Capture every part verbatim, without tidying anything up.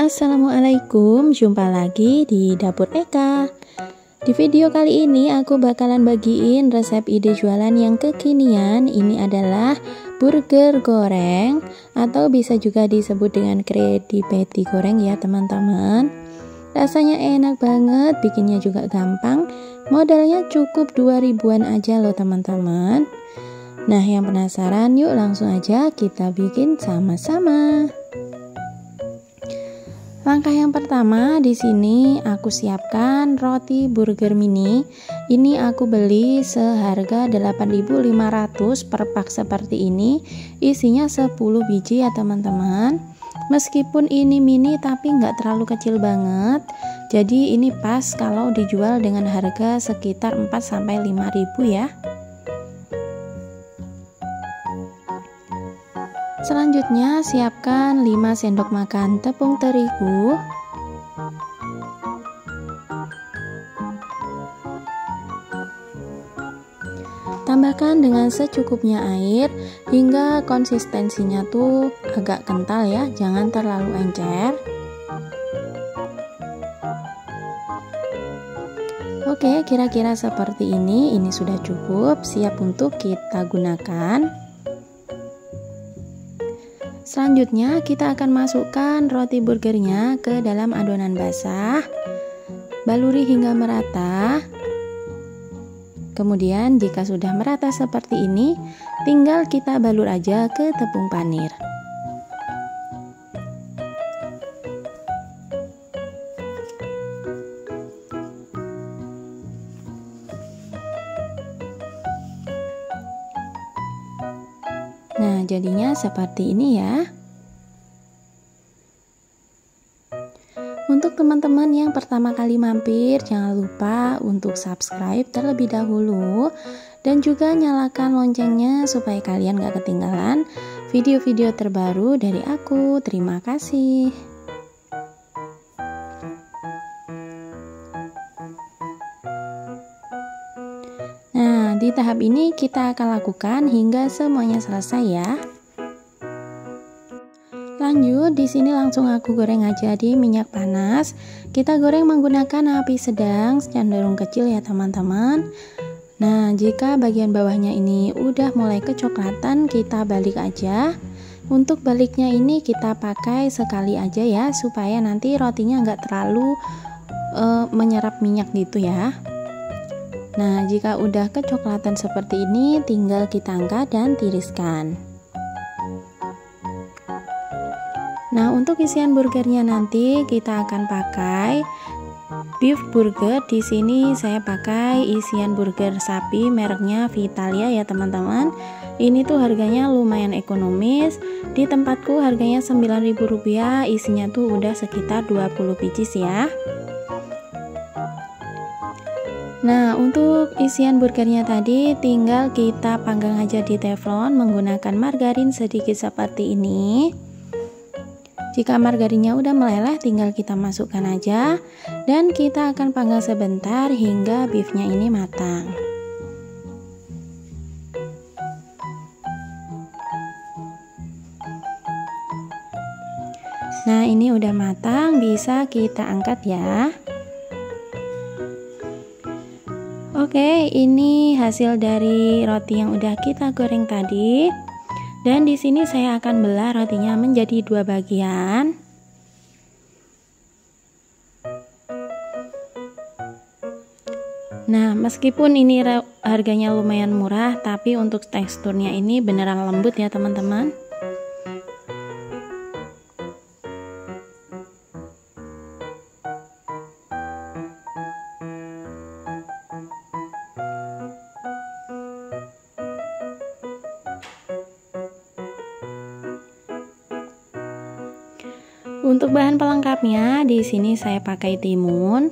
Assalamualaikum, jumpa lagi di Dapur Eka. Di video kali ini aku bakalan bagiin resep ide jualan yang kekinian. Ini adalah burger goreng atau bisa juga disebut dengan kredi patty goreng ya teman-teman. Rasanya enak banget, bikinnya juga gampang. Modalnya cukup dua ribuan aja loh teman-teman. Nah, yang penasaran yuk langsung aja kita bikin sama-sama. Langkah yang pertama, di sini aku siapkan roti burger mini. Ini aku beli seharga delapan ribu lima ratus per pak seperti ini. Isinya sepuluh biji ya teman-teman. Meskipun ini mini tapi nggak terlalu kecil banget. Jadi ini pas kalau dijual dengan harga sekitar empat sampai lima ribu ya. Selanjutnya siapkan lima sendok makan tepung terigu. Tambahkan dengan secukupnya air hingga konsistensinya tuh agak kental ya, jangan terlalu encer. Oke, kira-kira seperti ini, ini sudah cukup, siap untuk kita gunakan. Selanjutnya kita akan masukkan roti burgernya ke dalam adonan basah. Baluri hingga merata. Kemudian jika sudah merata seperti ini, tinggal kita balur aja ke tepung panir. Nah, jadinya seperti ini ya. Untuk teman-teman yang pertama kali mampir, jangan lupa untuk subscribe terlebih dahulu dan juga nyalakan loncengnya supaya kalian gak ketinggalan video-video terbaru dari aku. Terima kasih. Nah, di tahap ini kita akan lakukan hingga semuanya selesai ya. Lanjut, di sini langsung aku goreng aja di minyak panas. Kita goreng menggunakan api sedang, cenderung kecil ya teman-teman. Nah, jika bagian bawahnya ini udah mulai kecoklatan, kita balik aja. Untuk baliknya ini kita pakai sekali aja ya, supaya nanti rotinya nggak terlalu uh, menyerap minyak gitu ya. Nah, jika udah kecoklatan seperti ini, tinggal kita angkat dan tiriskan. Nah, untuk isian burgernya nanti kita akan pakai beef burger. Di sini saya pakai isian burger sapi mereknya Vitalia ya teman-teman. Ini tuh harganya lumayan ekonomis. Di tempatku harganya sembilan ribu rupiah, isinya tuh udah sekitar dua puluh biji ya. Nah, untuk isian burgernya tadi tinggal kita panggang aja di teflon menggunakan margarin sedikit seperti ini. Jika margarinnya udah meleleh, tinggal kita masukkan aja dan kita akan panggang sebentar hingga beefnya ini matang. Nah, ini udah matang, bisa kita angkat ya. Oke, ini hasil dari roti yang udah kita goreng tadi. Dan di sini saya akan belah rotinya menjadi dua bagian. Nah, meskipun ini harganya lumayan murah, tapi untuk teksturnya ini beneran lembut ya teman-teman. Untuk bahan pelengkapnya di sini saya pakai timun.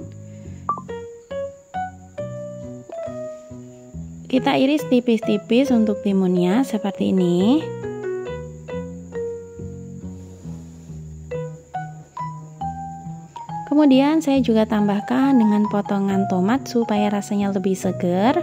Kita iris tipis-tipis untuk timunnya seperti ini. Kemudian saya juga tambahkan dengan potongan tomat supaya rasanya lebih segar.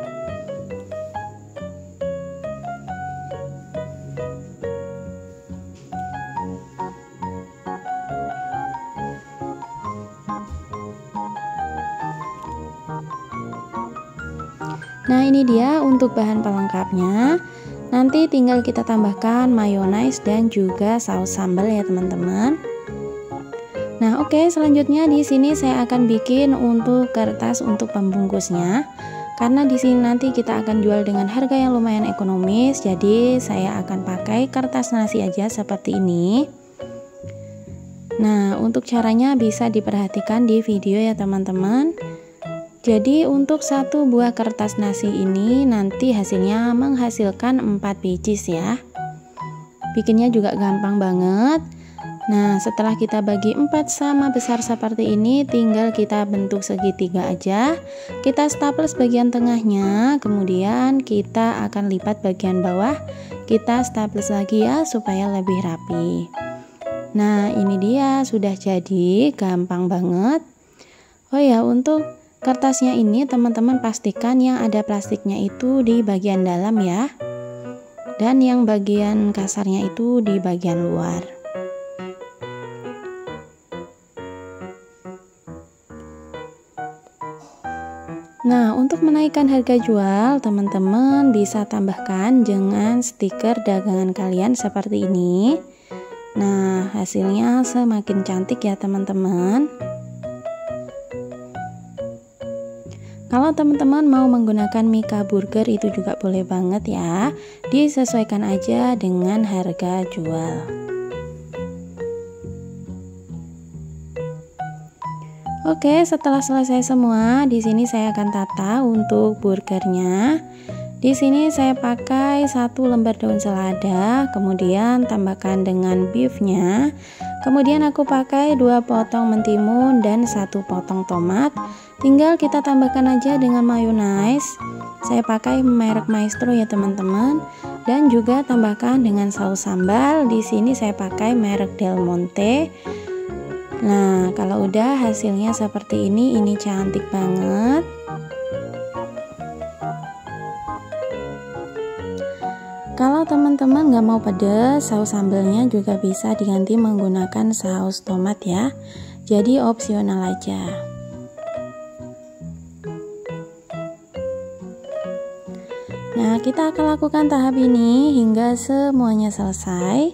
Nah, ini dia untuk bahan pelengkapnya. Nanti tinggal kita tambahkan mayonaise dan juga saus sambal ya teman-teman. Nah, oke, selanjutnya di sini saya akan bikin untuk kertas untuk pembungkusnya. Karena di sini nanti kita akan jual dengan harga yang lumayan ekonomis, jadi saya akan pakai kertas nasi aja seperti ini. Nah, untuk caranya bisa diperhatikan di video ya teman-teman. Jadi untuk satu buah kertas nasi ini nanti hasilnya menghasilkan empat biji ya. Bikinnya juga gampang banget. Nah, setelah kita bagi empat sama besar seperti ini, tinggal kita bentuk segitiga aja. Kita staples bagian tengahnya, kemudian kita akan lipat bagian bawah. Kita staples lagi ya supaya lebih rapi. Nah, ini dia sudah jadi, gampang banget. Oh ya, untuk kertasnya ini teman-teman pastikan yang ada plastiknya itu di bagian dalam ya, dan yang bagian kasarnya itu di bagian luar. Nah, untuk menaikkan harga jual, teman-teman bisa tambahkan dengan stiker dagangan kalian seperti ini. Nah, hasilnya semakin cantik ya teman-teman. Kalau teman-teman mau menggunakan Mika Burger itu juga boleh banget ya, disesuaikan aja dengan harga jual. Oke, setelah selesai semua, di sini saya akan tata untuk burgernya. Di sini saya pakai satu lembar daun selada, kemudian tambahkan dengan beefnya. Kemudian aku pakai dua potong mentimun dan satu potong tomat. Tinggal kita tambahkan aja dengan mayonnaise. Saya pakai merek Maestro ya teman-teman. Dan juga tambahkan dengan saus sambal. Di sini saya pakai merek Del Monte. Nah, kalau udah hasilnya seperti ini, ini cantik banget. Kalau teman-teman nggak mau pedas, saus sambalnya juga bisa diganti menggunakan saus tomat ya. Jadi opsional aja. Nah, kita akan lakukan tahap ini hingga semuanya selesai.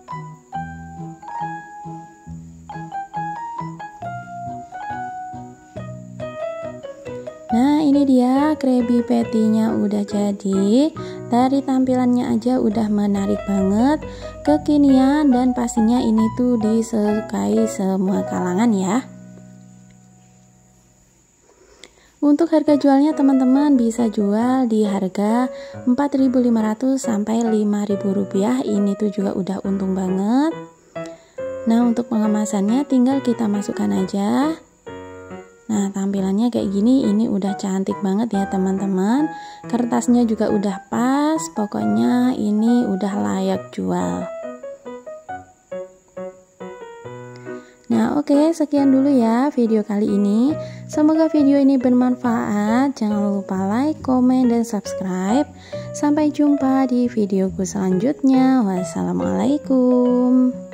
Nah, ini dia Krabby Patty-nya udah jadi. Dari tampilannya aja udah menarik banget, kekinian, dan pastinya ini tuh disukai semua kalangan ya. Untuk harga jualnya teman-teman bisa jual di harga empat ribu lima ratus sampai lima ribu rupiah. Ini tuh juga udah untung banget. Nah, untuk pengemasannya tinggal kita masukkan aja. Nah, tampilannya kayak gini, ini udah cantik banget ya teman-teman. Kertasnya juga udah pas, pokoknya ini udah layak jual. Nah, oke, sekian dulu ya video kali ini. Semoga video ini bermanfaat. Jangan lupa like, komen, dan subscribe. Sampai jumpa di videoku selanjutnya. Wassalamualaikum.